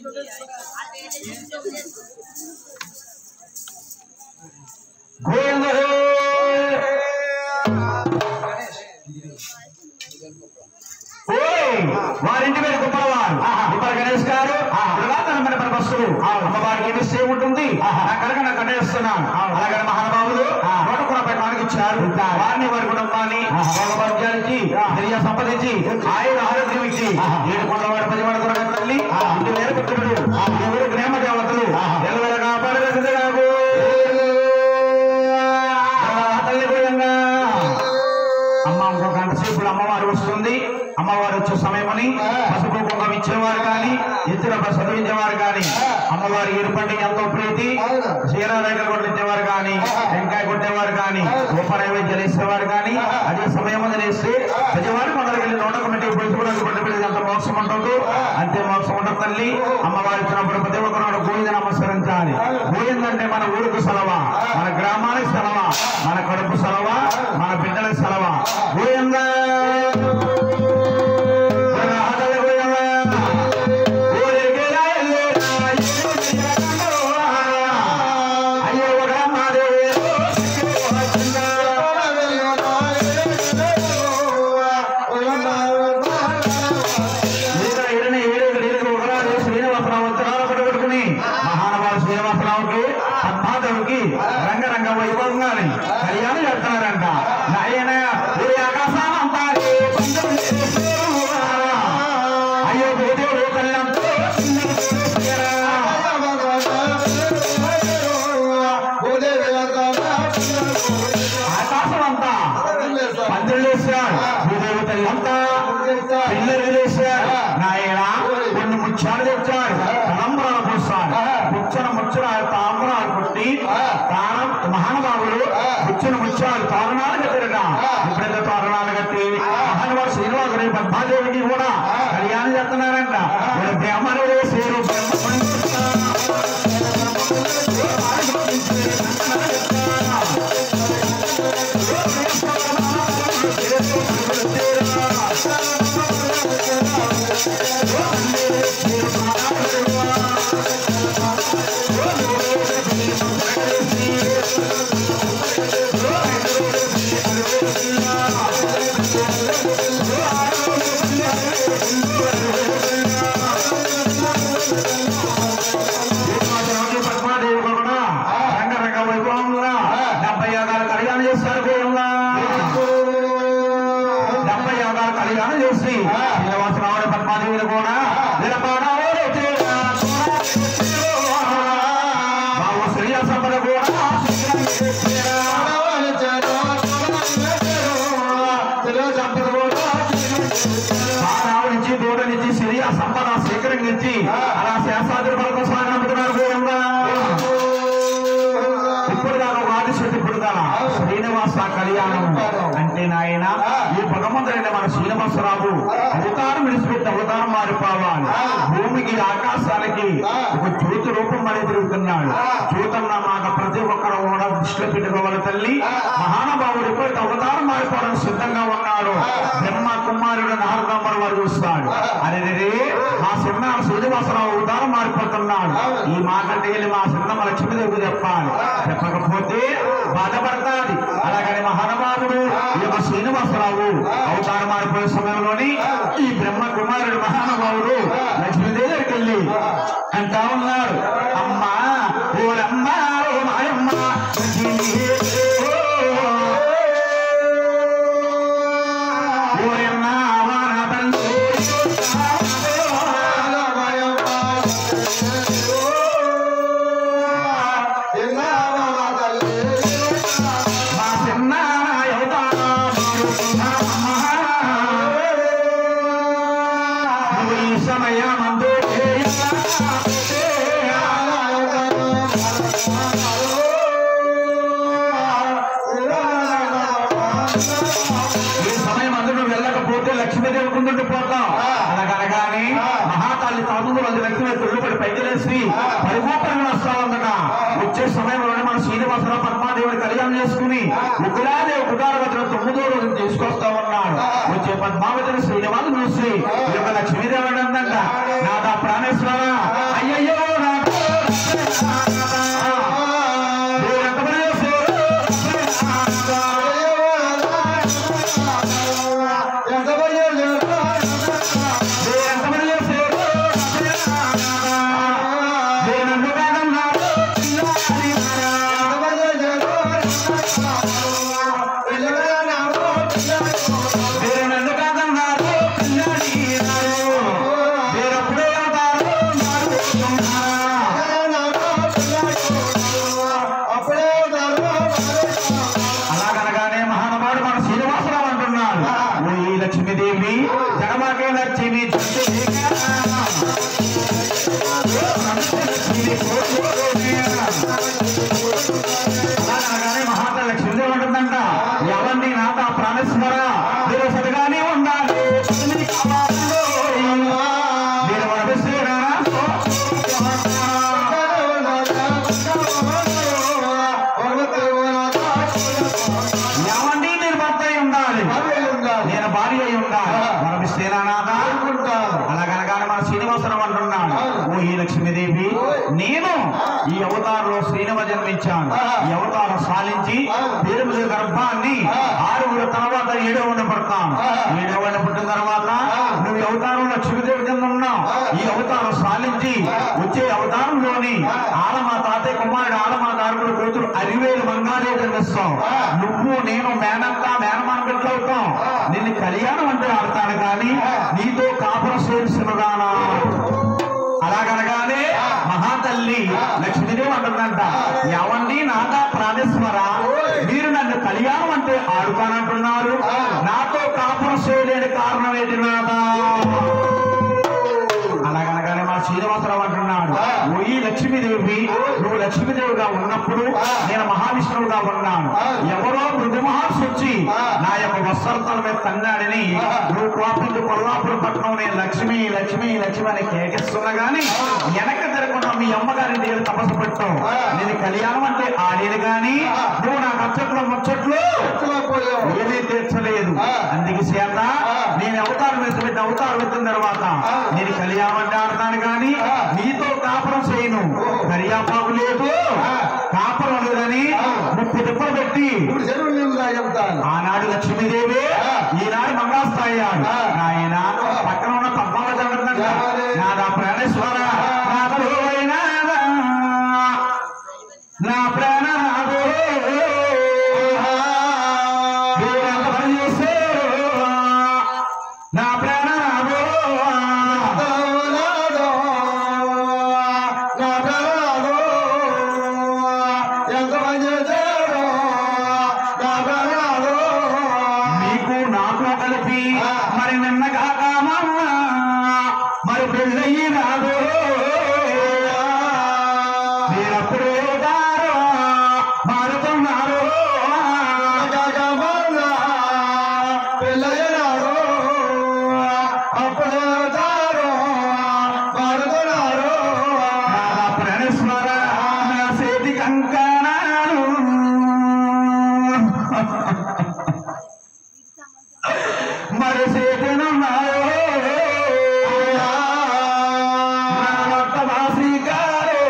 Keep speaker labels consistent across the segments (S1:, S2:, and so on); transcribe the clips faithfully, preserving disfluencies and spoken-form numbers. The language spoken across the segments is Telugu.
S1: వారింటి మీద గొప్పవారు ఇప్పుడు గణేష్ గారు పురాతనమైన పరమస్తులు అమ్మవారికి ఏమి సేవ ఉంటుంది కనుక నాకు కట్టేస్తున్నాను. అలాగే మహానుభావులు నూట కూడా పెట్టడానికి ఇచ్చారు. వారిని వారి కుటుంబాన్ని భాగ్యానికి తెలియ సంపదించి ఆయన ఆరోగ్యం ఇచ్చి ఏడు కొండవాడు పది వాడు కూడా తల్లి ఇంటి వేరు పుట్టుడు ఎవరు గ్రామ దేవతలు ఎల్లవేళ కాపాడలేదు నాకు తల్లి పోయంగా అమ్మ ఇంకో గంట సేపు అమ్మవారు వస్తుంది. అమ్మవారు వచ్చే సమయమని పసుపు కుంభం ఇచ్చేవారు కానీ ఇతర చదివించేవారు కానీ అమ్మవారి ఏర్పడి ఎంతో ప్రీతి చీరారేఖలు కొట్టించేవారు కానీ వెంకాయ కొట్టేవారు కానీ గొప్ప నైవేద్యాలు ఇచ్చేవారు కానీ అదే సమయం వేస్తే ప్రతివారు కొందరికి వెళ్ళి నోట కమిటీ పొలుచుకోవడానికి పట్టుబడి ఎంత మోక్షం ఉంటుందో అంతే మోక్షం ఉంటుంది తల్లి. అమ్మవారు ఇచ్చినప్పుడు ప్రతి ఒక్కరు గోవింద నమస్కరించాలి. గోవిందంటే మన ఊరుకు సెలవా, మన గ్రామానికి సెలవా, మన కడుపు సెలవా, మన బిడ్డలకు సెలవా. గోవింద రంగరంగ వైభవంగాని కళ్యాణం చేస్తున్నారంట. నాయన అయ్యో గోదేవుడు కళ్యాణంతో ఆకాశం అంతా పందిళ్ళు వేశాడు. గోదేవుడు తల్లి అంతా పిల్లలు వేశాడు. నాయన కొన్ని ముత్యాలు తెచ్చాడు. తలంబరాలు పోస్తాడు. ముచ్చన ముచ్చన తాంబరాలు కొట్టి తానం మహానుభావులు ముచ్చన ముత్యాలు తోరణాలు కట్టారట. ఇప్పుడైతే తోరణాలు కట్టి మహానుభావుడు శ్రీనివాసుని పద్మాదేవికి కూడా కళ్యాణం చేస్తున్నారంట. బ్రహ్మను వేసేరు పద్మాదేవి కూడా రంగరంగ వైభవంగా డెబ్బై యాగాలు కళ్యాణం చేస్తారు. డెబ్బై యాగాలు కళ్యాణం చేసి శ్రీనివాసరావు పద్మాదేవిని కూడా బాబు శ్రీయ సంపద కూడా సంపద కూడా నుంచి దూడ నుంచి శ్రీయ సంపద స్వీకరించి అలా శాస్త్రాది పథకం సాగినట్టున్నారు. ఇప్పుడు దాకా వాదిశెట్టి ఇప్పుడు దాకా శ్రీనివాస కళ్యాణం అంటే నాయన ఈ భగవంతుడైన మన శ్రీనివాసరావు అవతారం విడిచిపెట్టి అవతారం మారిపోవాలి. భూమికి ఆకాశానికి ఒక జ్యోతి రూపం అనేది తిరుగుతున్నాడు. జ్యోతన్న మాట ప్రతి ఒక్కరు కూడా దృష్టిలో పెట్టుకోవాలి తల్లి. మహానుభావుడు ఎప్పుడైతే అవతారం మారిపోవడం సిద్ధంగా ఉన్నాడు. బ్రహ్మ కుమారుడు నారదమ్మరు వారు చూస్తాడు. అదే మా సిన్న శ్రీనివాసరావు అవతారం మారిపోతున్నాడు. ఈ మాట వెళ్ళి మా సిన్నమ్మ లక్ష్మీదేవికి చెప్పాలి. చెప్పకపోతే బాధపడతాది. అలాగని మహానుభావుడు ఈ మా శ్రీనివాసరావు అవతారం మారిపోయే సమయంలోని ఈ బ్రహ్మ కుమారుడు మహానుభావుడు లక్ష్మీదేవి దగ్గరికి వెళ్ళి అంటా ఉన్నాడు, అమ్మా ఓరమ్మ ఓ మాయమ్మ ఓరమ్మ లక్ష్మీదేవి కుందుండి పోతాం. అలాగనగానే మహాతల్లి తాము వాళ్ళు వ్యక్తులు తుళ్ళుపడి పైకిలేసి పరిగూపంగా వస్తామన్నట. వచ్చే సమయంలోనే మన శ్రీనివాసరావు పద్మాదేవుని కళ్యాణం చేసుకుని ఉగ్రాదేవి కుటారవతిని తొమ్మిదో రోజు తీసుకొస్తా ఉన్నాడు. వచ్చే పద్మావతిని శ్రీనివాసం చూసి ఈ యొక్క లక్ష్మీదేవి అందంట, నాదా ప్రాణేశ్వర అంటున్నాడు, ఓ ఈ లక్ష్మీదేవి, నేను ఈ అవతారంలో శ్రీనివ జన్మించాను. ఈ అవతారం సాధించి పేరు గర్భాన్ని ఆరుగురు తర్వాత ఏడవ పడతాను. ఏడవ పుట్టిన తర్వాత నువ్వు ఈ అవతారం లక్ష్మీదేవి కింద ఉన్నావు. ఈ అవతారం సాధించి వచ్చే అవతారంలోని ఆలమా తాతయ్య కుమారుడు ఆలమా దారుడు కూతురు అరివేలు మంగారే జన్మిస్తావు. నువ్వు నేను మేనక్క మేనమాన బిడ్డలు అవుతాం. నిన్ను కళ్యాణం అంటే ఆడతాను కానీ నీతో కాపురం చేసినదానా. అలాగనగానే మహాతల్లి లక్ష్మీదేవి అంటుందంట, ఎవండి నాదా ప్రాణేశ్వర, మీరు నన్ను కళ్యాణం అంటే ఆడుతానంటున్నారు, నాతో కాపురం చేయలేని కారణం ఏంటి నాదా. అలాగనగానే మా శ్రీనివాసరావు అంటున్నాడు, ఓ ఈ లక్ష్మీదేవి, నువ్వు లక్ష్మీదేవిగా ఉన్నప్పుడు నేను మహావిష్ణువుగా ఉన్నాను. ఎవరో మృదు మహర్షి వచ్చి నా యొక్క వస్త్రతల మీద తన్నాడని నువ్వు కోపించి కొల్లాపురం పట్టణం నేను లక్ష్మి లక్ష్మి లక్ష్మి అని కేకిస్తున్నా గాని వెనక తిరగకుండా మీ అమ్మగారి దగ్గర తపస్సు పెట్టావు. నేను కళ్యాణం అంటే ఆడేది గాని నువ్వు నా కచ్చట్లో ముచ్చట్లు ఏమీ తీర్చలేదు. అందుకే చేత నేను అవతారం వేసి అవతారం పెట్టిన తర్వాత నేను కళ్యాణం అంటే ఆడతాను కానీ నీతో కాపురం చేయను. కరియాపాకు లేదు, కాపురం లేదని ముప్పై తిప్పలు పెట్టి ఆనాడు లక్ష్మీదేవి ఈనాడు మంగాస్తాయాడు. ఆయన పక్కన ఉన్న పద్మావ జరుగుతుందంట, నాదా ప్రాణేశ్వర నా ప్రాణనాథో నా ప్రాణనాథో మరి నిన్న కాకమా మరి పెళ్ళయ్యి రాదు మీరప్పుడే దారో మారుతున్నారు పెళ్ళయ్య రాడు అప్పుడే దారో మారుతున్నారు. ప్రాణేశ్వర నా చేతి కంకణాలు మరి చేతనున్నాయో శ్రీకారే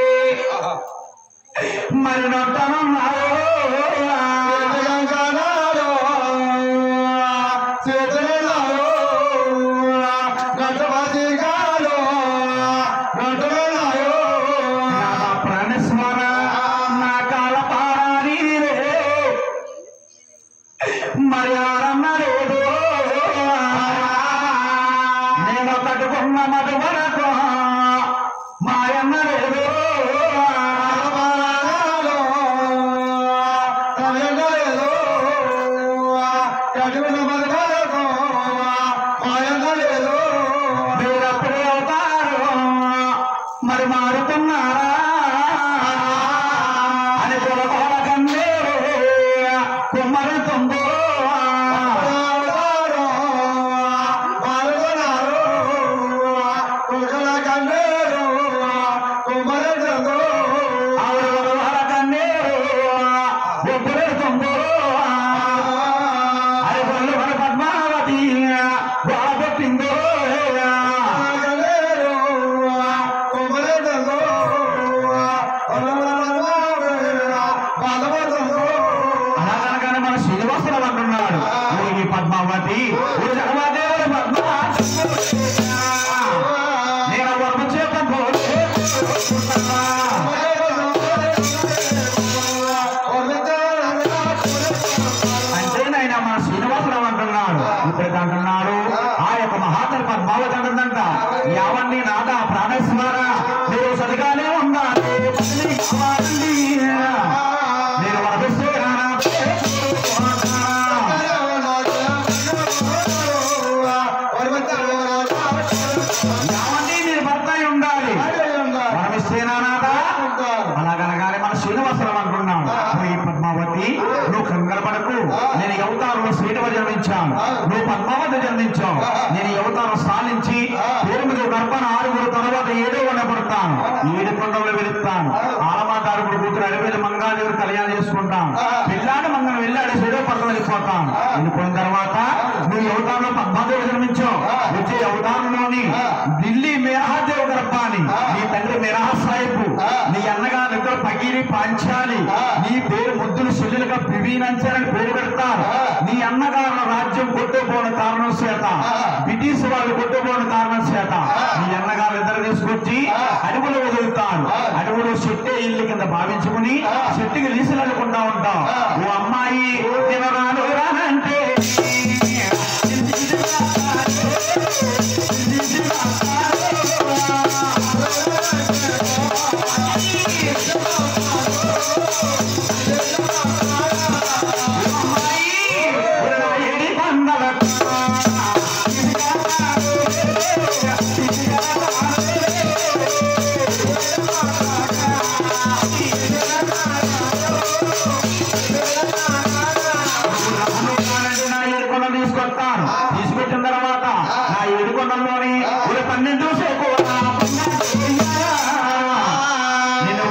S1: మరి నొట్టనున్నాయో చేతనున్నాయో నట్టవాసిగాలో నట్టనున్నాయో. ప్రాణేశ్వర నా కాల పారాని మరి ఆరన్నలేదు నేను కట్టుకున్న మధు వరకు మాయన్న లేదు కట్టుకున్న మధు వరకు మాయన్న లేదు. మీరప్పుడే అవుతారు మరి మారుతున్నారా అని కొలకోల కన్నే కుమ్మరి తొందో పద్మావతి బాబట్టిందో అలాగనగానే మన శ్రీనివాసరావు అంటున్నాడు, ఈ పద్మావతి జగమాదేవుడు పద్మావతి నేను వర్మ చేత అంటే నాయన మన శ్రీనివాసరావు అంటున్నాడు. ఇప్పుడు అంటున్నాడు ఆ యొక్క మహాతల్లి పద్మావతి అంటుందంట, యావన్ని నాదా ప్రాణేశ్వర మీరు సరిగానే ఉండాలి నేను వరపిస్తే యావన్ని మీరు భర్త ఉండాలి వరమిస్తేనా నాదా. అలాగనగానే మన శ్రీనివాసరావు అంటున్నాడు, ఈ పద్మావతి నువ్వు కంగారు పడకు, నేను అవతారంలో శ్రీనివ జన్మించాను, నువ్వు పద్మావతి జన్మించావు. నేను అవతారం సాధించి ఎనిమిది గర్భన ఆరుగురు తర్వాత ఏడో వండబడతాను, ఏడు కొండలు వెళుతాను. ఆలమా దారుడు కూతురు అడివేలు మంగాదేవుడు కళ్యాణం చేసుకుంటాను. పిల్లాడు మంగళం వెళ్ళాడు ఏడో పక్కన వెళ్ళిపోతాను. వెళ్ళిపోయిన తర్వాత నువ్వు అవతారంలో పద్మాదేవి జన్మించావు. వచ్చే అవతారంలోని ఢిల్లీ మేహాదేవి డబ్బాని, నీ తండ్రి మిరాసాయిపు, నీ అన్నగారు ఇద్దరు పగిరి పాంచాలి, నీ పేరు ముద్దులు చెల్లెలుగా బివీనంచారని పేరు పెడతారు. నీ అన్నగారుల రాజ్యం కొట్టుకోని కారణం చేత, బ్రిటిష్ వాళ్ళు కొట్టుకోని కారణం చేత నీ అన్నగారు ఇద్దరు తీసుకొచ్చి అడవులు వదులుతారు. అడవులు చెట్టే ఇల్లు కింద భావించుకుని చెట్టుకి లీసులు అనుకుంటా ఉంటావు. ఓ అమ్మాయి తినరాను రానంటే తీసుకొచ్చిన తర్వాత నా ఏడుకొండలోని పన్నెండు సేపు నేను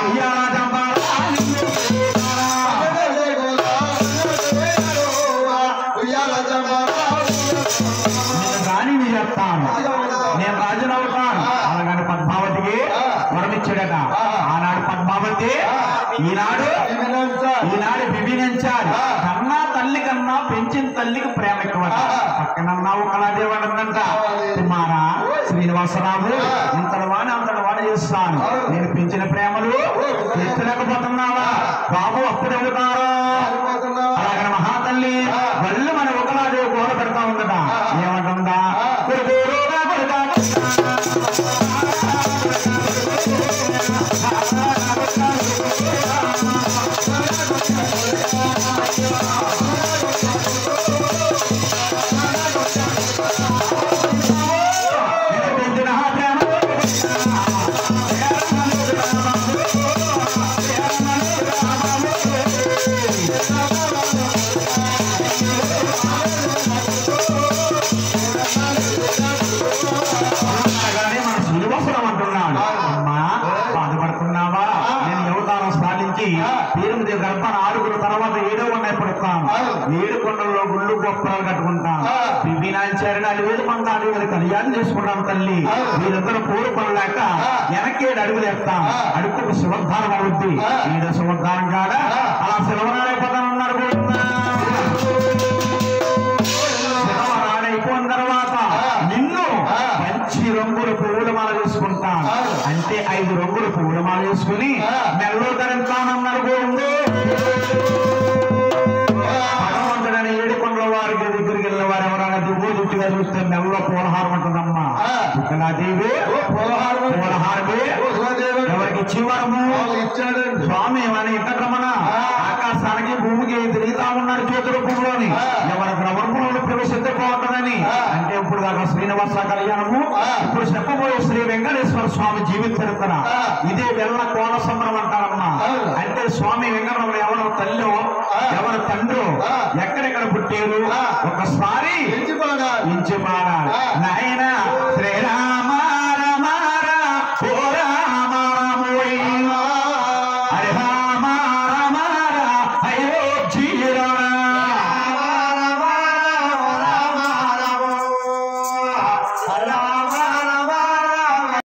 S1: రాణి నీ చెప్తాను, నేను రాజును అవుతాను అలాగని పద్మావతికి వరమిచ్చాడట. ఆనాడు పద్మావతి ఈనాడు ఈనాడు బిబినంచారు. కన్నా తల్లి కన్నా పెంచిన తల్లికి ప్రేమ ఎక్కువ. పక్కనన్నావు కళాదేవాడంట, కుమారా శ్రీనివాసరావు ఇంతటి వాణి అంతటి వాణి చేస్తాను, నేను పెంచిన ప్రేమలు తెచ్చలేకపోతున్నావా బాబు అప్పుడు అవుతారా? అలాగని మహాతల్లి వల్లు మన ఒకలాదేవి గోడ పెడతా ఉందట. ఏమంటుందా? గర్భాన్ని ఆరుగురు తర్వాత ఏడో ఉన్నాయి పడుతాను. ఏడు కొండల్లో గుళ్ళు గొప్పలు కట్టుకుంటాను. బిబినాచార్య అలివేలు మంది అడుగులు కళ్యాణం చేసుకుంటాను. తల్లి వీరందరూ కోరుకోలేక వెనకేడు అడుగులు వేస్తాం. అడుగుకు శివోద్ధారం అవుద్ది. ఈడ శివోద్ధారం కాడ అలా శిలవనాడైపోతానన్నారు. శిలవనాడైపోయిన తర్వాత నిన్ను మంచి రంగుల పువ్వుల మాల వేసుకుంటాను. అంటే ఐదు రంగుల పువ్వుల మాల వేసుకుని మెల్లో ధరించానన్నారు. భగవంతుడని ఏడుకొండల వారికి దగ్గరికి వెళ్ళిన వారు ఎవరైనా దివ్వు దిట్టుగా చూస్తే మెల్లో పూలహారం ఉంటుందమ్మా. దేవి పూలహారమే ఎవరికి ఇచ్చేవారము ఇచ్చాడు స్వామి అని ఇంకట్రమణ ఆకాశానికి భూమికి తిరుగుతా ఉన్నారు చేతుల పువ్వులోని. ఎవరికి రవణంలో ప్రవేశించకపోతుందని అంటే ఇప్పుడు దాకా శ్రీనివాస కళ్యాణము, ఇప్పుడు చెప్పబోయే శ్రీ వెంకటేశ్వర స్వామి జీవిత చరిత్ర. ఇదే వెళ్ళ కోల సంబరం అంటారమ్మా. అంటే స్వామి వెంకటరమణ ఎవరు తల్లి ఎవరు తండ్రి ఎక్కడెక్కడ పుట్టారు ఒక్కసారి ఇంచి పాడాలి. నాయన